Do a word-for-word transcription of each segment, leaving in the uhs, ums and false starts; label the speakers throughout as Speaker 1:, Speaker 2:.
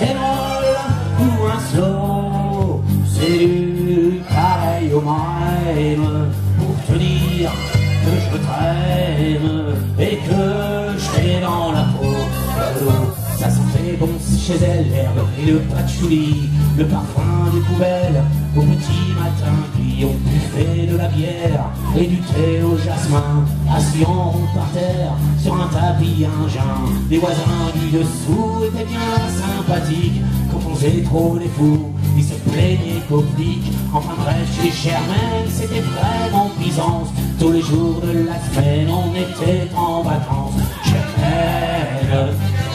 Speaker 1: rock'n'roll ou un slow, c'est du pareil au même pour te dire que je traîne et que je fais dans la peau. Ça sentait bon chez elle, l'herbe et le patchouli, le parfum des poubelles au petit matin qui ont buffé de la bière et du thé au jasmin, assis en rond par terre sur un tapis indien. Les voisins du dessous étaient bien sympathiques quand on faisait trop les fous, ils se plaignaient qu'aux flics. Enfin bref, chez Germaine c'était vraiment Byzance. Tous les jours de la semaine on était en vacances. Germaine,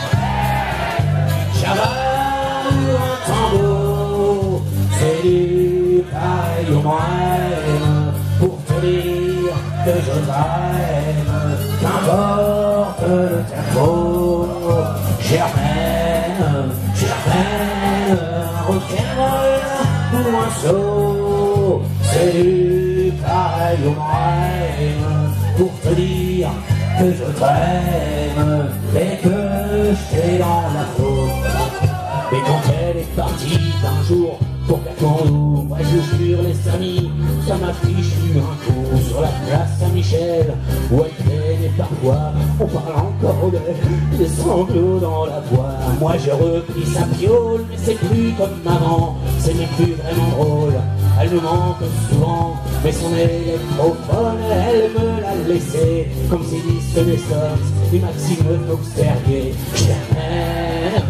Speaker 1: j'avale un tambour, c'est du pareil au même pour te dire que je t'aime, qu'importe le tempo. Germaine, Germaine, un rock'n'roll ou un slow, c'est du pareil au même pour te dire que je t'aime et que je t'ai dans la peau. Mais quand elle est partie d'un jour pour Katmandou, moi je vous jure les amis, ça m'a fichu un coup sur la place Saint-Michel où elle traînait parfois, on parle encore d'elle, des sanglots dans la voix. Moi j'ai repris sa piole, mais c'est plus comme avant, c'est même plus vraiment drôle. Elle me manque souvent, mais son électrophone, elle me l'a laissé, comme s'il disent les Stones et Maxime Fauxterrier. Germaine,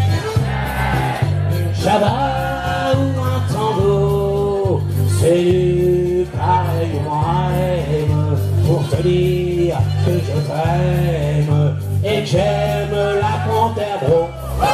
Speaker 1: Java ou un tambour, c'est du pareil au même pour te dire que je t'aime et que j'aime la panthère bro.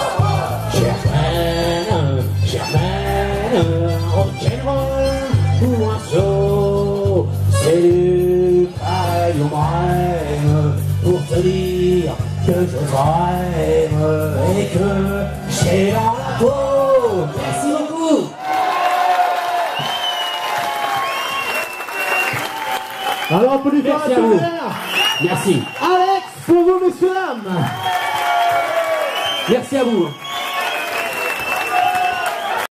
Speaker 1: Germaine, Germaine, rock'n'roll ou un slow, c'est du pareil au même pour te dire que je t'aime et que j'ai dans la peau. Merci beaucoup.
Speaker 2: Alors on peut lui faire un tonnerre.
Speaker 1: Merci.
Speaker 2: Alex, pour vous, messieurs dames.
Speaker 1: Merci à vous.